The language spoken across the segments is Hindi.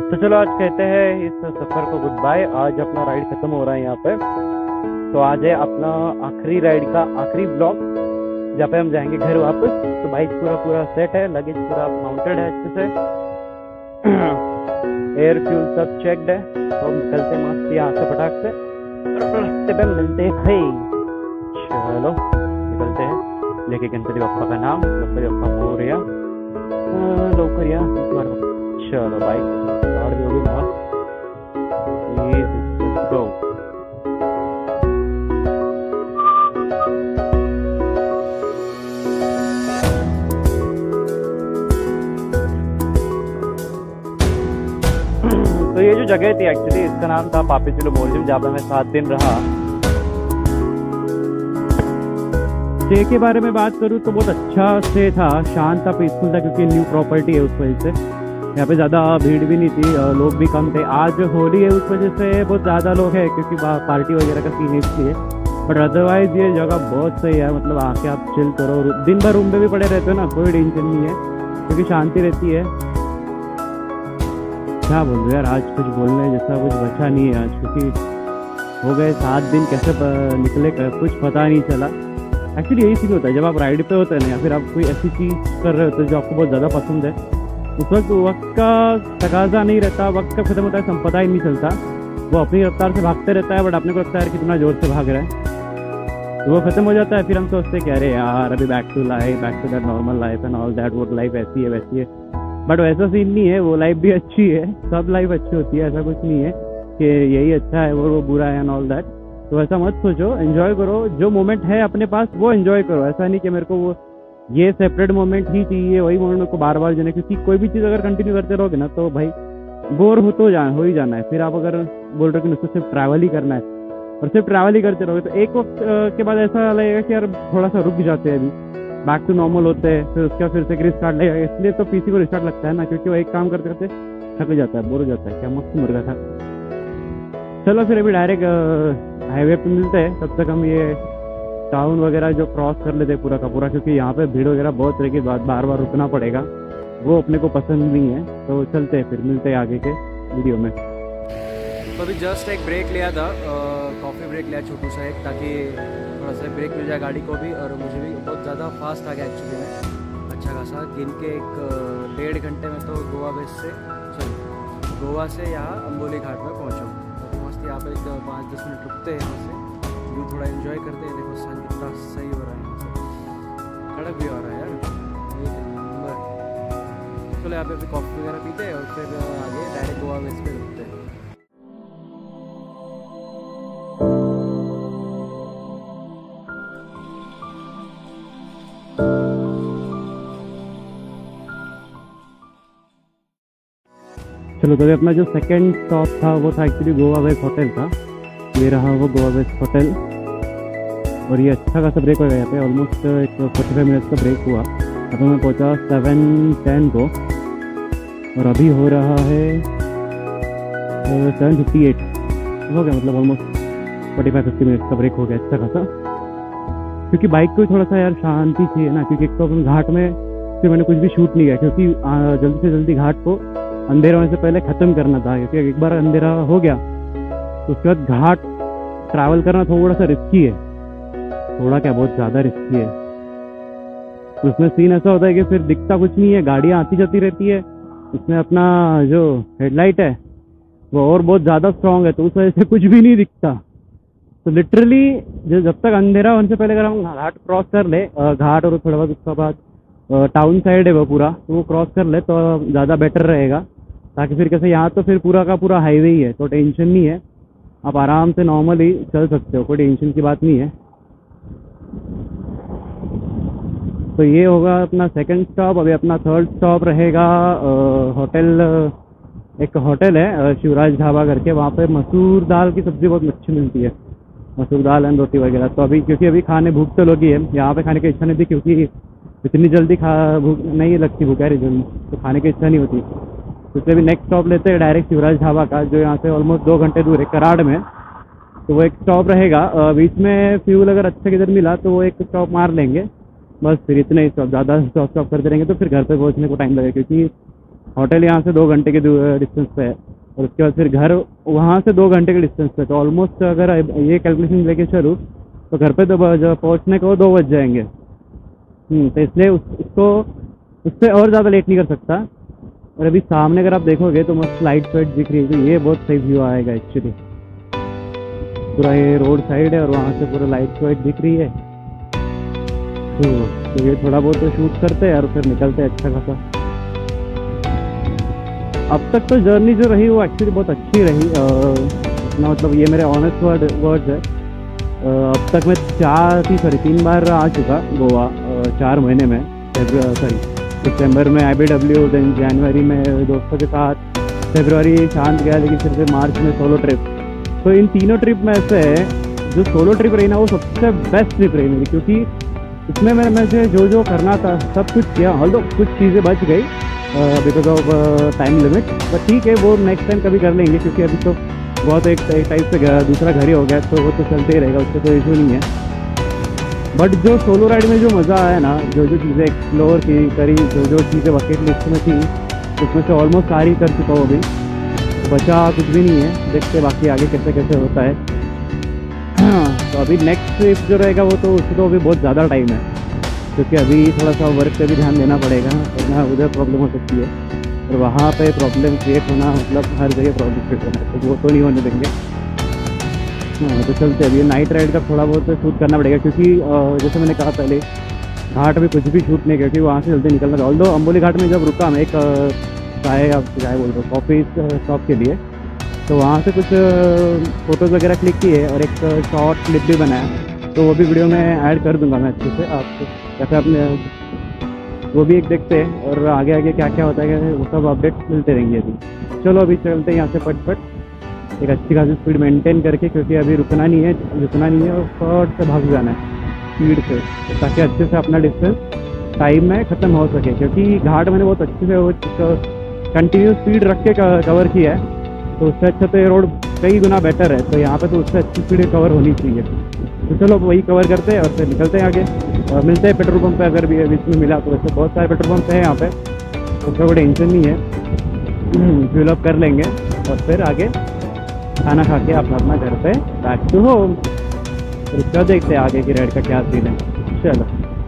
तो चलो आज कहते हैं इस सफ़र को गुड बाय। आज अपना राइड ख़त्म हो रहा है यहाँ पे। तो आज है अपना आखिरी राइड का आखिरी ब्लॉक, जहाँ पे हम जाएंगे घर वापस। तो बाइक पूरा सेट है, लगेज पूरा माउंटेड है अच्छे से, एयर फ्यूल सब चेकड है। तो हम निकलते हैं मस्त यहाँ से फटाक से, और रास्ते पे मिलते हैं भाई। चलो निकलते हैं लेके गणपति बप्पा का नाम, गणपति बप्पा मोरया, लौकरिया। चलो बाइक स्टार्ट भी होगी मस्त। Let's go. तो ये जो जगह थी एक्चुअली इसका नाम था पापीचिलो म्यूजियम, जहाँ पे मैं 7 दिन रहा। स्टे के बारे में बात करूँ तो बहुत अच्छा स्टे था, शांत था, पीसफुल था, क्योंकि न्यू प्रॉपर्टी है उस वजह से यहाँ पे ज़्यादा भीड़ भी नहीं थी, लोग भी कम थे। आज होली है उस वजह से बहुत ज़्यादा लोग हैं, क्योंकि पार्टी वगैरह का सीन इसलिए। बट अदरवाइज ये जगह बहुत सही है, मतलब आके आप चिल करो। दिन भर रूम पे भी पड़े रहते हो ना, कोई टेंशन नहीं है, क्योंकि शांति रहती है। क्या बोल रहे यार, आज कुछ बोलने जैसा कुछ बचा नहीं है आज, क्योंकि हो गए 7 दिन कैसे निकले कुछ पता नहीं चला। एक्चुअली यही सीन होता है जब आप राइड पे होते हैं ना, या फिर आप कोई ऐसी चीज़ कर रहे होते हैं जो आपको बहुत ज़्यादा पसंद है, उस वक्त का तकाजा नहीं रहता, वक्त कब खत्म होता है सब पता ही नहीं चलता। वो अपनी रफ्तार से भागते रहता है, बट अपने को लगता है कितना ज़ोर से भाग रहा है। तो वो खत्म हो जाता है, फिर हम सोचते हैं कि अरे यार अभी back to that normal life and all that, वो लाइफ ऐसी है वैसी है। बट वैसा सीन नहीं है, वो लाइफ भी अच्छी है, सब लाइफ अच्छी होती है, ऐसा कुछ नहीं है कि यही अच्छा है वो बुरा है एंड ऑल दैट। तो ऐसा मत सोचो, एंजॉय करो, जो मोमेंट है अपने पास वो एंजॉय करो। ऐसा नहीं कि मेरे को वो ये सेपरेट मोमेंट ही चाहिए, वही मोमेंट मेरे को बार बार जाना, क्योंकि कोई भी चीज़ अगर कंटिन्यू करते रहोगे ना तो भाई बोर हो ही जाना है। फिर आप अगर बोल रहे हो कि उसको सिर्फ ट्रैवल ही करना है और सिर्फ ट्रैवल ही करते रहोगे, तो एक वक्त के बाद ऐसा लगेगा कि यार थोड़ा सा रुक जाते हैं, अभी बैक टू नॉर्मल होते हैं, फिर उसका फिर से रिस्टार्ट लगेगा। इसलिए तो पीसी को रिस्टार्ट लगता है ना, क्योंकि वो एक काम करते करते थक जाता है, बोर हो जाता है। क्या मस्त मुर्गा था। चलो फिर अभी डायरेक्ट हाईवे पे मिलते हैं, तब तक हम ये टाउन वगैरह जो क्रॉस कर लेते पूरा का पूरा, क्योंकि यहाँ पे भीड़ वगैरह बहुत तरह की बात, बार बार रुकना पड़ेगा, वो अपने को पसंद नहीं है। तो चलते हैं, फिर मिलते हैं आगे के वीडियो में। तो अभी जस्ट एक ब्रेक लिया था, कॉफ़ी ब्रेक लिया छोटू सा एक, ताकि थोड़ा सा ब्रेक मिल जाए गाड़ी को भी, और मुझे भी बहुत ज़्यादा फास्ट आ गया एक्चुअली में, अच्छा खासा। दिन के 1.5 घंटे में तो गोवा से यहाँ अम्बोली घाट में पहुँचा। तो मस्त यहाँ पे 5-10 मिनट रुकते हैं, यहाँ से व्यू थोड़ा एंजॉय करते हैं। देखो सन कितना सही हो रहा है, यहाँ से कड़क भी आ रहा है यार, एक नंबर। चलो यहाँ पे अभी कॉफ़ी वगैरह पीते हैं और फिर आगे डायरेक्ट गोवा बेस पे रुकते हैं। चलो तो अपना जो सेकंड स्टॉप था वो था एक्चुअली गोवा वेस्ट होटल था। ये रहा वो गोवा वेस्ट होटल, और ये अच्छा खासा ब्रेक हो गया यहाँ पे, ऑलमोस्ट एक 45 मिनट्स का ब्रेक हुआ। अब मैं पहुँचा 7:10 को, और अभी हो रहा है 7:58 हो गया, मतलब ऑलमोस्ट 45-50 मिनट्स का ब्रेक हो गया अच्छा खासा। क्योंकि बाइक को थोड़ा सा यार शांति चाहिए ना, क्योंकि एक तो अपन घाट में फिर मैंने कुछ भी शूट नहीं किया, क्योंकि जल्दी से जल्दी घाट को अंधेरा होने से पहले ख़त्म करना था, क्योंकि एक बार अंधेरा हो गया तो उसके बाद घाट ट्रैवल करना थोड़ा सा रिस्की है, थोड़ा क्या बहुत ज़्यादा रिस्की है। उसमें सीन ऐसा होता है कि फिर दिखता कुछ नहीं है, गाड़ियाँ आती जाती रहती है, उसमें अपना जो हेडलाइट है वो और बहुत ज़्यादा स्ट्रॉन्ग है, तो उस वजह से कुछ भी नहीं दिखता। तो लिटरली जब तक अंधेरा होने से पहले अगर हम घाट क्रॉस कर ले, घाट और थोड़ा बहुत उसके बाद टाउन साइड है वो पूरा, तो वो क्रॉस कर ले तो ज़्यादा बेटर रहेगा, ताकि फिर कैसे यहाँ तो फिर पूरा का पूरा हाईवे ही है, तो टेंशन नहीं है, आप आराम से नॉर्मली चल सकते हो, कोई टेंशन की बात नहीं है। तो ये होगा अपना सेकंड स्टॉप। अभी अपना थर्ड स्टॉप रहेगा होटल, एक होटल है शिवराज ढाबा करके, वहाँ पे मसूर दाल की सब्ज़ी बहुत अच्छी मिलती है, मसूर दाल एंड रोटी वगैरह। तो अभी क्योंकि अभी खाने भूख तो लगी है, यहाँ पे खाने की इच्छा नहीं थी, क्योंकि इतनी जल्दी भूख नहीं लगती, भूख है जल्दी तो खाने की इच्छा नहीं होती। तो अभी नेक्स्ट स्टॉप लेते हैं डायरेक्ट शिवराज ढाबा का, जो यहाँ से ऑलमोस्ट 2 घंटे दूर है कराड़ में। तो वो एक स्टॉप रहेगा, बीच में फ्यूल अगर अच्छा किधर मिला तो वो एक स्टॉप मार लेंगे, बस फिर इतने ही स्टॉप, ज़्यादा स्टॉप करते रहेंगे तो फिर घर पे पहुँचने को टाइम लगेगा, क्योंकि होटल यहाँ से 2 घंटे के डिस्टेंस पे है, और उसके बाद फिर घर वहाँ से 2 घंटे के डिस्टेंस पे। तो ऑलमोस्ट अगर ये कैलकुलेशन लेके चलूँ तो घर पे तो जब पहुँचने को 2 बज जाएंगे। तो इसलिए उसको उससे और ज़्यादा लेट नहीं कर सकता। और अभी सामने अगर आप देखोगे तो मस्त लाइट वाइट दिख रही है, तो ये बहुत सही व्यू आएगा एक्चुअली। पूरा ये रोड साइड है और वहाँ से पूरा लाइट वाइट दिख रही है। तो ये थोड़ा बहुत तो शूट करते हैं और फिर निकलते हैं अच्छा खासा। अब तक तो जर्नी जो रही वो एक्चुअली बहुत अच्छी रही। इतना मतलब ये मेरे ऑनेस्ट वर्ड्स है। अब तक मैं 3 बार आ चुका गोवा 4 महीने में। सॉरी, सितंबर में IBW, देन जनवरी में दोस्तों के साथ, फरवरी शांत गया, लेकिन फिर मार्च में सोलो ट्रिप। तो इन तीनों ट्रिप में से जो सोलो ट्रिप रही ना वो सबसे बेस्ट ट्रिप रही मेरी, क्योंकि इसमें मुझे जो करना था सब कुछ किया। ऑल्दो कुछ चीज़ें बच गई because of time limit, but ठीक है, वो नेक्स्ट टाइम कभी कर लेंगे, क्योंकि अभी तो बहुत एक टाइप से दूसरा घर ही हो गया, तो वो तो चलते ही रहेगा, उससे कोई इशू नहीं है। बट जो सोलो राइड में जो मज़ा आया ना, जो चीज़ें एक्सप्लोर करी, जो चीज़ें बकेट लिस्ट में थी, उसमें से ऑलमोस्ट सारी कर चुका हूँ अभी। बचा कुछ भी नहीं है, देखते बाकी आगे कैसे कैसे होता है। तो अभी नेक्स्ट ट्रिप जो रहेगा वो तो उसको तो अभी बहुत ज़्यादा टाइम है, क्योंकि अभी थोड़ा सा वर्क पे भी ध्यान देना पड़ेगा, वरना उधर प्रॉब्लम हो सकती है। और वहाँ पे प्रॉब्लम क्रिएट होना मतलब हर जगह प्रॉब्लम क्रिएट होना है, तो वो तो नहीं होने देंगे। हाँ, तो चलते अभी नाइट राइड का थोड़ा बहुत शूट करना पड़ेगा, क्योंकि जैसे मैंने कहा पहले, घाट में कुछ भी शूट नहीं, क्योंकि वहाँ से जल्दी निकलना था। ऑल्दो अम्बोली घाट में जब रुका मैं एक चाय बोल रहा हूँ, कॉफ़ी शॉप के लिए, तो वहाँ से कुछ फ़ोटोज़ वगैरह क्लिक किए और एक शॉर्ट क्लिप भी बनाया, तो वो भी वीडियो में ऐड कर दूंगा मैं अच्छे से आपको, जैसे आपने वो भी एक देखते हैं। और आगे आगे क्या क्या होता है वो सब अपडेट मिलते रहेंगे अभी। चलो अभी चलते हैं यहाँ से फट एक अच्छी खासी स्पीड मेंटेन करके, क्योंकि अभी रुकना नहीं है और फट से भाग जाना है स्पीड से, ताकि अच्छे से अपना डिस्टेंस टाइम में ख़त्म हो सके। क्योंकि घाट मैंने बहुत अच्छे से वो कंटिन्यू स्पीड रख के कवर किया है, तो उससे अच्छा तो ये रोड कई गुना बेटर है, तो यहाँ पे तो उससे अच्छी स्पीड कवर होनी चाहिए। तो चलो वही कवर करते हैं और फिर निकलते हैं आगे। मिलते हैं पेट्रोल पंप पे, अगर भी बीच में मिला तो। वैसे बहुत सारे पेट्रोल पंप हैं यहाँ पे, उसका कोई टेंशन नहीं है, फिल अप कर लेंगे और फिर आगे खाना खा के अपना घर पे बैक टू होम। तो इसका देखते हैं आगे की राइड का क्या सीन है। चलो,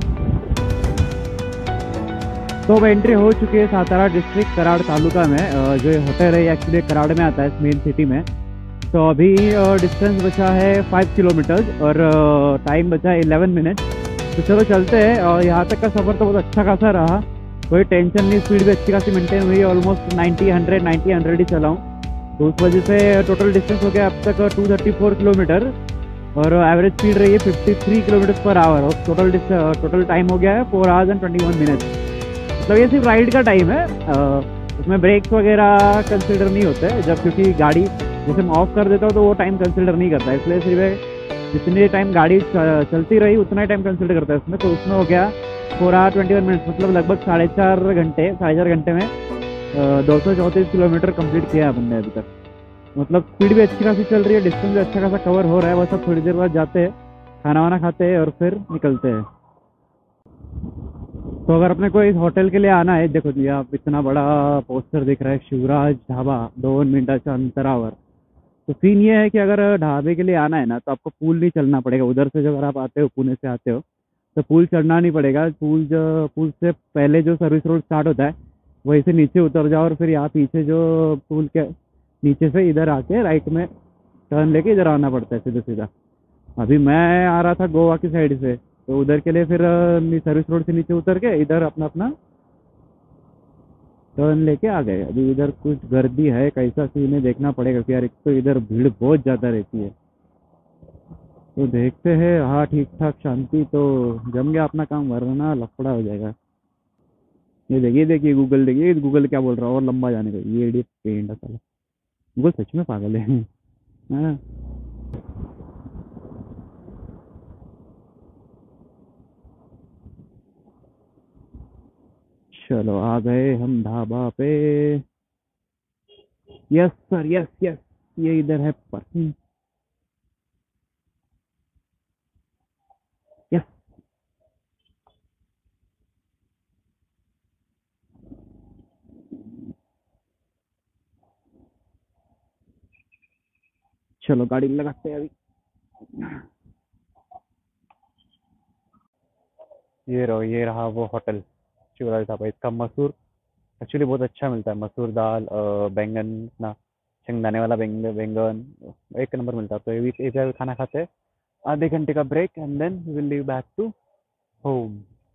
तो अब एंट्री हो चुकी है सातारा डिस्ट्रिक्ट कराड़ तालुका में। जो ये होटल है एक्चुअली कराड़ में आता है, मेन सिटी में। तो अभी डिस्टेंस बचा है 5 किलोमीटर और टाइम बचा है 11 मिनट। तो चलो चलते हैं। और यहाँ तक का सफ़र तो बहुत अच्छा खासा रहा, कोई टेंशन नहीं, स्पीड भी अच्छी खासी मेंटेन हुई है। ऑलमोस्ट 90 100 ही चला हूँ, तो उस वजह से टोटल डिस्टेंस हो गया अब तक 234 किलोमीटर और एवरेज स्पीड रही है 53 किलोमीटर पर आवर। और टोटल टाइम हो गया है 4 आवर्स एंड 21 मिनट। मतलब ये सिर्फ राइड का टाइम है, उसमें ब्रेक्स वगैरह कंसिडर नहीं होते जब, क्योंकि गाड़ी जैसे मैं ऑफ कर देता हूँ तो वो टाइम कंसिडर नहीं करता है, इसलिए सिर्फ जितने टाइम गाड़ी चलती रही उतना ही टाइम कंसिडर करता है उसमें। तो उसमें हो गया 4 आवर 21 मिनट, मतलब लगभग 4.5 घंटे में 234 किलोमीटर कंप्लीट किया है अपन ने अभी तक। मतलब स्पीड भी अच्छी खासी चल रही है, डिस्टेंस भी अच्छा खासा कवर हो रहा है। बस अब थोड़ी देर बाद जाते हैं, खाना वाना खाते हैं और फिर निकलते हैं। तो अगर अपने को इस होटल के लिए आना है, देखो जी आप इतना बड़ा पोस्टर दिख रहा है, शिवराज ढाबा 2 मिनिटाच्या अंतरावर। तो सीन ये है कि अगर ढाबे के लिए आना है ना, तो आपको पुल नहीं चलना पड़ेगा उधर से। जब आप आते हो पुणे से आते हो तो पुल चढ़ना नहीं पड़ेगा। पुल से पहले जो सर्विस रोड स्टार्ट होता है वहीं से नीचे उतर जाओ और फिर यहाँ पीछे जो पुल के नीचे से इधर आके राइट में टर्न लेके इधर आना पड़ता है सीधा सीधा। अभी मैं आ रहा था गोवा की साइड से, तो उधर के लिए फिर सर्विस रोड से नीचे उतर के इधर अपना अपना टर्न लेके आ गए। अभी इधर कुछ गर्दी है, कैसा सीन है देखना पड़ेगा, कि यार एक तो इधर भीड़ बहुत ज़्यादा रहती है। तो देखते हैं, हाँ ठीक ठाक शांति तो जम गया अपना काम, वरना लफड़ा हो जाएगा। ये देखिए गूगल, देखिए गूगल क्या बोल रहा है, और लंबा जाने का। ये इडियट पेंड साला, गूगल सच में पागल है। हाँ। चलो आ गए हम ढाबा पे। यस सर, यस यस, ये इधर है पार्किंग। यस। चलो गाड़ी लगाते हैं अभी। ये रहा वो होटल शिवराज ढाबा। इसका मसूर एक्चुअली बहुत अच्छा मिलता है। मसूर दाल, बैंगन ना, शेंगदाने वाला बैंगन एक नंबर मिलता है। तो ये भी एक खाना खाते हैं, आधे घंटे का break, and then will leave back to home.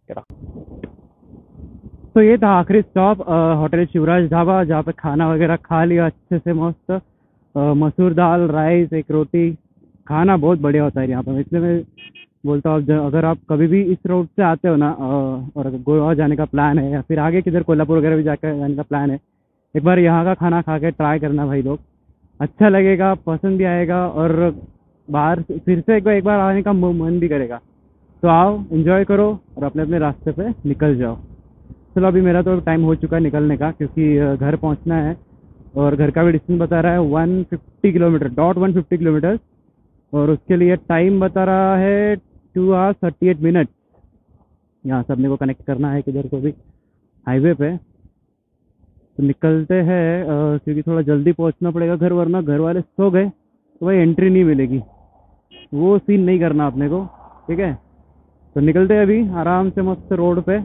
तो ये था आखिरी स्टॉप, होटल शिवराज ढाबा, जहाँ पे खाना वगैरह खा लिया अच्छे से मस्त। मसूर दाल, राइस, एक रोटी। खाना बहुत बढ़िया होता है यहाँ पर, इसलिए मैं बोलता हूँ अगर आप कभी भी इस रोड से आते हो ना, और अगर गोवा जाने का प्लान है या फिर आगे किधर कोल्हापुर वगैरह भी जाकर जाने का प्लान है, एक बार यहाँ का खाना खा के ट्राई करना भाई लोग। अच्छा लगेगा, पसंद भी आएगा, और बाहर फिर से एक बार आने का मन भी करेगा। तो आओ, एंजॉय करो और अपने अपने रास्ते पे निकल जाओ। चलो अभी मेरा तो टाइम हो चुका है निकलने का, क्योंकि घर पहुंचना है, और घर का भी डिस्टेंस बता रहा है 150 किलोमीटर, डॉट 150 किलोमीटर, और उसके लिए टाइम बता रहा है 2 hours 38 मिनट। यहाँ से अपने को कनेक्ट करना है किधर को भी हाईवे पे। तो निकलते हैं, क्योंकि थोड़ा जल्दी पहुंचना पड़ेगा घर, वरना घर वाले सो गए तो भाई एंट्री नहीं मिलेगी। वो सीन नहीं करना अपने को, ठीक है। तो निकलते हैं अभी आराम से मस्त रोड पे,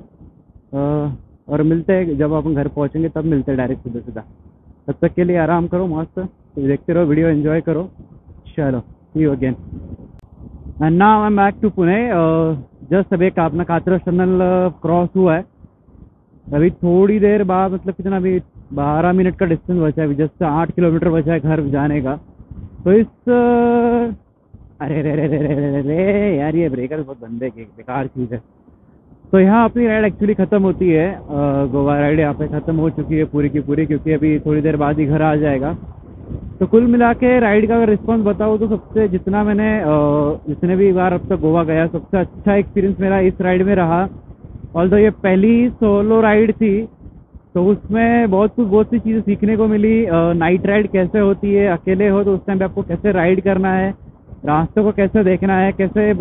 और मिलते हैं जब अपन घर पहुंचेंगे, तब मिलते हैं डायरेक्ट सीधा सीधा। तब तक के लिए आराम करो मस्त, तो देखते रहो वीडियो, एंजॉय करो। चलो, see you again. And now I am back to Pune. Just अभी अपना कातरस टनल क्रॉस हुआ है। अभी थोड़ी देर बाद, मतलब कितना, अभी 12 मिनट का डिस्टेंस बचा है, अभी जस्ट 8 किलोमीटर बचा है घर जाने का। तो इस अरे रे रे रे रे रे रे यार, ये ब्रेकर बहुत गंदे की बेकार चीज़ है। तो यहाँ अपनी राइड एक्चुअली ख़त्म होती है। गोवा राइड यहाँ पे ख़त्म हो चुकी है पूरी की पूरी, क्योंकि अभी थोड़ी देर बाद ही घर आ जाएगा। तो कुल मिला के राइड का अगर रिस्पॉन्स बताऊँ तो सबसे, जितना मैंने जितने भी बार अब तक गोवा गया, सबसे अच्छा एक्सपीरियंस मेरा इस राइड में रहा। ऑल्दो ये पहली सोलो राइड थी, तो उसमें बहुत सी चीज़ें सीखने को मिली। नाइट राइड कैसे होती है, अकेले हो तो उस टाइम पे आपको कैसे राइड करना है, रास्तों को कैसे देखना है, कैसे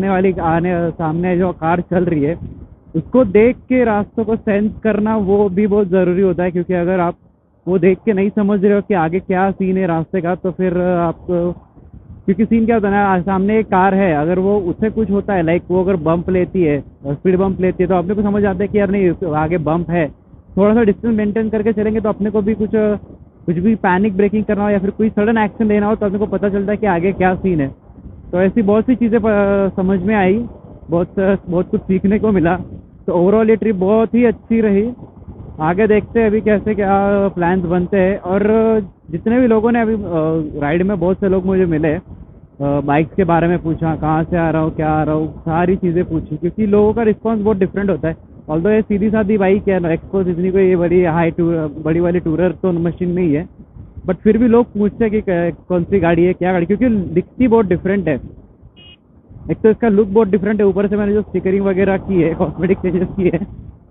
सामने जो कार चल रही है उसको देख के रास्तों को सेंस करना, वो भी बहुत ज़रूरी होता है। क्योंकि अगर आप वो देख के नहीं समझ रहे हो कि आगे क्या सीन है रास्ते का, तो फिर आप, क्योंकि सीन क्या होता है ना, सामने एक कार है, अगर वो उससे कुछ होता है, लाइक वो अगर बम्प लेती है, स्पीड बम्प लेती है, तो अपने को समझ आता है कि यार नहीं आगे बम्प है, थोड़ा सा डिस्टेंस मेंटेन करके चलेंगे तो अपने को भी कुछ भी पैनिक ब्रेकिंग करना हो या फिर कोई सडन एक्शन लेना हो, तो अपने को पता चलता है कि आगे क्या सीन है। तो ऐसी बहुत सी चीज़ें समझ में आई, बहुत कुछ सीखने को मिला। तो ओवरऑल ये ट्रिप बहुत ही अच्छी रही। आगे देखते हैं अभी कैसे क्या प्लान्स बनते हैं। और जितने भी लोगों ने अभी राइड में, बहुत से लोग मुझे मिले, बाइक्स के बारे में पूछा, कहाँ से आ रहा हूँ, क्या आ रहा हूँ, सारी चीज़ें पूछी, क्योंकि लोगों का रिस्पांस बहुत डिफरेंट होता है। ऑल्दो ये सीधी सादी बाइक है, एक्सपोज इतनी कोई बड़ी वाली टूरर तो मशीन नहीं है, बट फिर भी लोग पूछते हैं कि कौन सी गाड़ी है, क्या गाड़ी, क्योंकि दिखती बहुत डिफरेंट है। एक तो इसका लुक बहुत डिफरेंट है, ऊपर से मैंने जो स्टिकरिंग वगैरह की है, कॉस्मेटिक चेंजेस की है।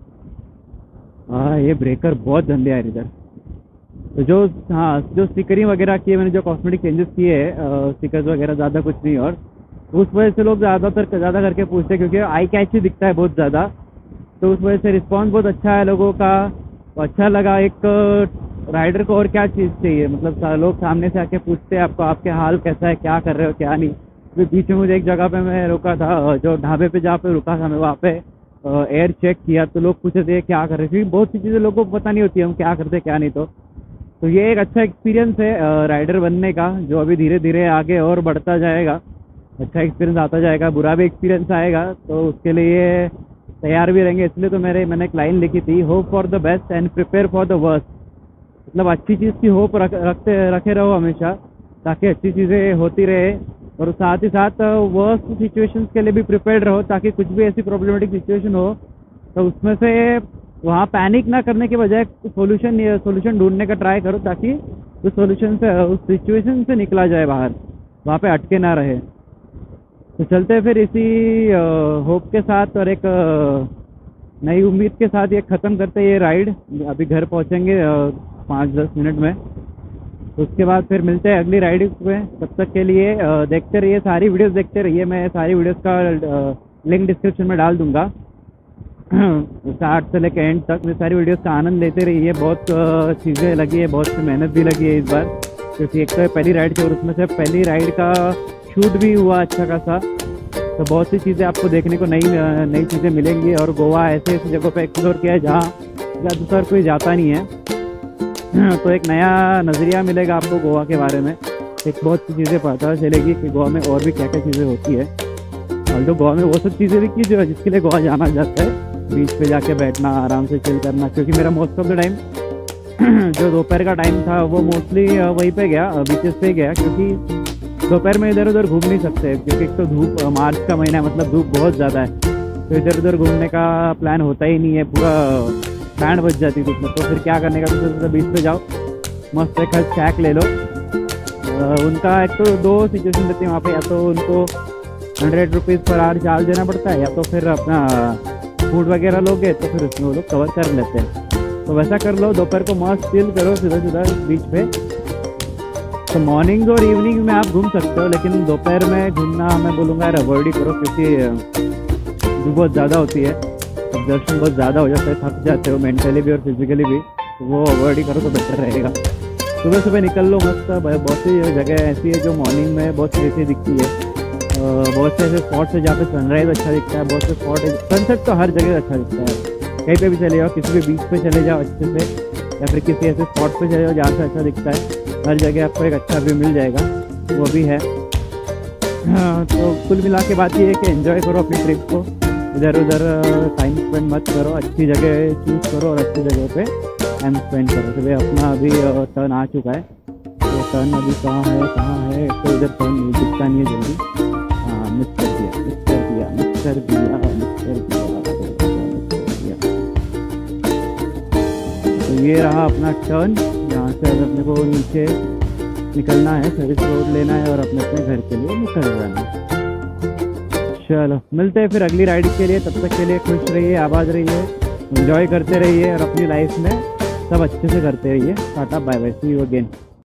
ये ब्रेकर बहुत गंदे यार इधर। तो जो स्टिकरिंग वगैरह की है मैंने, जो कॉस्मेटिक चेंजेस किए हैं, स्टिकर्स वगैरह, ज़्यादा कुछ नहीं। और उस वजह से लोग ज़्यादा करके पूछते हैं, क्योंकि आई कैची दिखता है बहुत ज़्यादा। तो उस वजह से रिस्पॉन्स बहुत अच्छा है लोगों का। तो अच्छा लगा। एक राइडर को और क्या चीज़ चाहिए, मतलब लोग सामने से आके पूछते हैं आपको, आपके हाल कैसा है, क्या कर रहे हो, क्या नहीं। तो बीच में मुझे एक जगह पे मैं रुका था, जो ढाबे पे जहाँ पे रुका था मैं, वहाँ पे एयर चेक किया, तो लोग पूछे थे क्या कर रहे थे। बहुत सी चीज़ें लोगों को पता नहीं होती हम क्या करते क्या नहीं। तो ये एक अच्छा एक्सपीरियंस है राइडर बनने का, जो अभी धीरे धीरे आगे और बढ़ता जाएगा। अच्छा एक्सपीरियंस आता जाएगा, बुरा भी एक्सपीरियंस आएगा, तो उसके लिए तैयार भी रहेंगे। इसलिए तो मैंने एक लाइन लिखी थी, hope for the best and prepare for the worst. मतलब अच्छी चीज़ की होप रखे रहो हमेशा, ताकि अच्छी चीज़ें होती रहे। और साथ ही साथ वर्स्ट सिचुएशंस के लिए भी प्रिपेयर्ड रहो, ताकि कुछ भी ऐसी प्रॉब्लमेटिक सिचुएशन हो तो उसमें से वहाँ पैनिक ना करने के बजाय सोल्यूशन ढूंढने का ट्राई करो, ताकि उस सिचुएशन से निकला जाए बाहर, वहाँ पे अटके ना रहे। तो चलते फिर इसी होप के साथ और एक नई उम्मीद के साथ ये ख़त्म करते ये राइड। अभी घर पहुँचेंगे 5-10 मिनट में। उसके बाद फिर मिलते हैं अगली राइड में। तब तक के लिए देखते रहिए, सारी वीडियोस देखते रहिए। मैं सारी वीडियोस का लिंक डिस्क्रिप्शन में डाल दूंगा। स्टार्ट से लेकर एंड तक मैं सारी वीडियोस का आनंद लेते रहिए। बहुत चीज़ें लगी है, बहुत सी मेहनत भी लगी है इस बार। क्योंकि एक तो पहली राइड थी और उसमें से पहली राइड का शूट भी हुआ अच्छा खासा। तो बहुत सी चीज़ें आपको देखने को नई नई चीज़ें मिलेंगी। और गोवा ऐसे ऐसी जगहों पे एक्सप्लोर किया है जहाँ ज़्यादातर कोई जाता नहीं है। तो एक नया नज़रिया मिलेगा आपको गोवा के बारे में। एक बहुत सी चीज़ें पता चलेगी कि गोवा में और भी क्या क्या चीज़ें होती है। और तो गोवा में वो सब चीज़ें भी की जो जिसके लिए गोवा जाना जाता है, बीच पे जाके बैठना, आराम से चिल करना। क्योंकि मेरा मोस्ट ऑफ द टाइम जो दोपहर का टाइम था वो मोस्टली वहीं पे गया, बीचेस पे गया। क्योंकि दोपहर में इधर उधर घूम नहीं सकते, क्योंकि एक तो धूप, मार्च का महीना है, मतलब धूप बहुत ज़्यादा है। तो इधर उधर घूमने का प्लान होता ही नहीं है, पूरा बैंड बज जाती धूप में। तो फिर क्या करने का, तो बीच पे जाओ, मस्त एक चैक ले लो। उनका एक तो दो सिचुएशन रहती है वहाँ पे, या तो उनको 100 रुपीज़ पर आवर चार्ज देना पड़ता है, या तो फिर अपना फूड वगैरह लोगे तो फिर उसमें वो लोग कवर कर लेते हैं। तो वैसा कर लो, दोपहर को मस्त चिल करो सीधा सीधा बीच पे। तो मॉर्निंग और इवनिंग में आप घूम सकते हो, लेकिन दोपहर में घूमना मैं बोलूँगा यार अवॉइड ही करो, क्योंकि धूप बहुत ज़्यादा होती है, एग्जर्शन बहुत ज़्यादा हो जाता है, थक जाते हो मेंटली भी और फिजिकली भी। तो वो अवॉइड ही करो तो बेटर रहेगा। सुबह सुबह निकल लो मस्त। बहुत सी जगह ऐसी है जो मॉर्निंग में बहुत सी ऐसी दिखती है। बहुत से ऐसे स्पॉट्स है जहाँ पे सनराइज़ अच्छा दिखता है, बहुत से स्पॉट है, सनसेट तो हर जगह अच्छा दिखता है। कहीं पे भी चले जाओ, किसी भी बीच पे चले जाओ अच्छे से, या फिर किसी ऐसे स्पॉट पे चले जाओ जहाँ से अच्छा दिखता है। हर जगह आपको एक अच्छा व्यू मिल जाएगा, वो भी है। तो कुल मिला के बात ये है कि एंजॉय करो अपनी ट्रिप को, इधर उधर टाइम स्पेंड मत करो, अच्छी जगह चूज़ करो और अच्छी जगह पे टाइम स्पेंड करो। तो भाई अपना अभी टर्न आ चुका है, तो टर्न अभी कहाँ है, तो इधर टर्न नहीं दिखता नहीं है जल्दी। हाँ, मिस कर दिया। तो ये रहा अपना टर्न, यहाँ से अब अपने को नीचे निकलना है, सर्विस रोड लेना है और अपने अपने घर के लिए निकल जाना है। चलो मिलते हैं फिर अगली राइड के लिए। तब तक के लिए खुश रहिए, आबाद रहिए, एंजॉय करते रहिए और अपनी लाइफ में सब अच्छे से करते रहिए। Tata bye bye, see you again.